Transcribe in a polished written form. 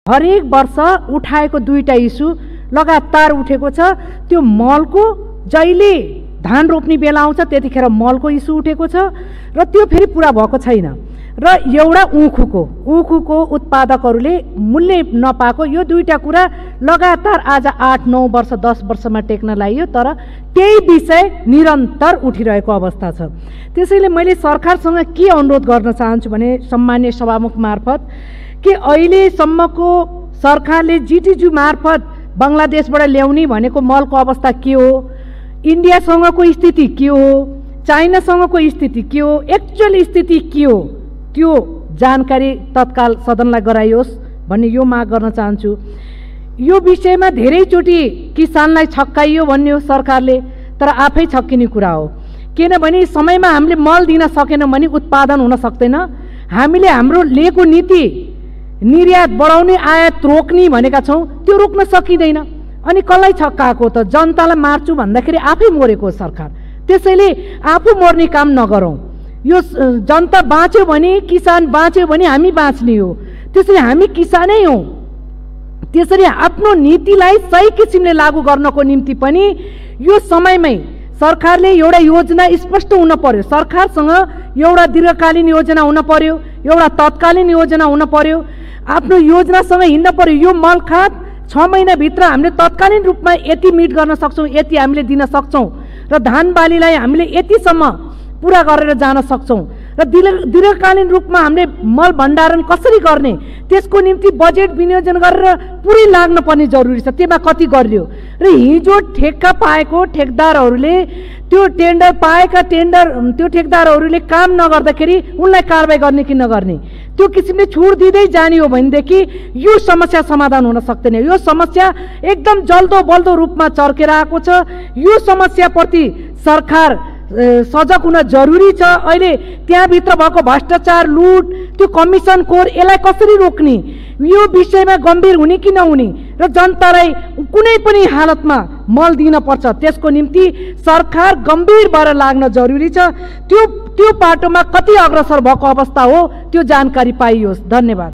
हरेक वर्ष उठाएको दुईटा इस्यु लगातार उठेको छ। त्यो मलको जहिले धान रोप्ने बेला आउँछ त्यतिखेर मलको इस्यु उठेको छ र त्यो फेरि पुरा भएको छैन। र एउटा उखुको उत्पादकहरूले मूल्य नपाएको, यो दुईटा कुरा लगातार आज 8-9 वर्ष 10 वर्षमा टेक्न लागियो, तर त्यही विषय निरन्तर उठिरहेको अवस्था छ। त्यसैले मैले सरकारसँग के अनुरोध गर्न चाहन्छु भने सम्मान्य सभामुख मार्फत कि अहिलेसम्मको सरकारले जिटिजु मार्फत बङ्गलादेशबाट ल्याउने भनेको मलको अवस्था के हो, इन्डियासँगको स्थिति के हो, चाइनासँगको स्थिति के हो, एक्चुअल स्थिति के हो, त्यो जानकारी तत्काल सदनलाई गराइयोस् भन्ने यो माग गर्न चाहन्छु। यो विषयमा धेरैचोटि किसानलाई छक्काइयो भन्ने हो सरकारले, तर आफै छक्किने कुरा हो। किनभने समयमा हामीले मल दिन सकेनौँ भने उत्पादन हुन सक्दैन। हामीले हाम्रो लिएको नीति निर्यात बढाउने आयात रोक्ने भनेका छौँ, त्यो रोक्न सकिँदैन। अनि कसलाई छक्काएको त? जनतालाई मार्छु भन्दाखेरि आफै मरेको सरकार। त्यसैले आफू मर्ने काम नगरौँ। यो जनता बाँच्यो भने, किसान बाँच्यो भने हामी बाँच्ने हो। त्यसैले हामी किसानै हौँ। त्यसरी आफ्नो नीतिलाई सही किसिमले लागू गर्नको निम्ति पनि यो समयमै सरकारले एउटा योजना स्पष्ट हुन पर्यो। सरकारसँग एउटा दीर्घकालीन योजना हुन पर्यो, एउटा तत्कालीन योजना हुन पर्यो। आफ्नो योजनासँग हिँड्न पर्यो। यो मल खात 6 महिनाभित्र हामीले तत्कालीन रूपमा यति मिट गर्न सक्छौँ, यति हामीले दिन सक्छौँ र धान बालीलाई हामीले यतिसम्म पूरा गरेर जान सक्छौँ र दीर्घकालीन रूपमा हामीले मल भण्डारण कसरी गर्ने त्यसको निम्ति बजेट विनियोजन गरेर पुरै लाग्न पर्ने जरुरी छ। त्यसमा कति गरियो र हिजो ठेक्का पाएको ठेकदारहरूले त्यो टेन्डर पाएका त्यो ठेकदारहरूले काम नगर्दाखेरि उनलाई कारबाही गर्ने कि नगर्ने, त्यो किसिमले छुट दिँदै जाने हो भनेदेखि यो समस्या समाधान हुन सक्दैन। यो समस्या एकदम जल्दो बल्दो रूपमा चर्केर आएको छ। यो समस्याप्रति सरकार सजग हुन जरुरी छ। अहिले त्यहाँभित्र भएको भ्रष्टाचार, लुट, त्यो कमिसन खोर, यसलाई कसरी रोक्ने, यो विषयमा गम्भीर हुने कि नहुने र जनतालाई कुनै पनि हालतमा मल दिन पर्छ, त्यसको निम्ति सरकार गम्भीर भएर लाग्न जरुरी छ। त्यो पाटोमा कति अग्रसर भएको अवस्था हो त्यो जानकारी पाइयोस्। धन्यवाद।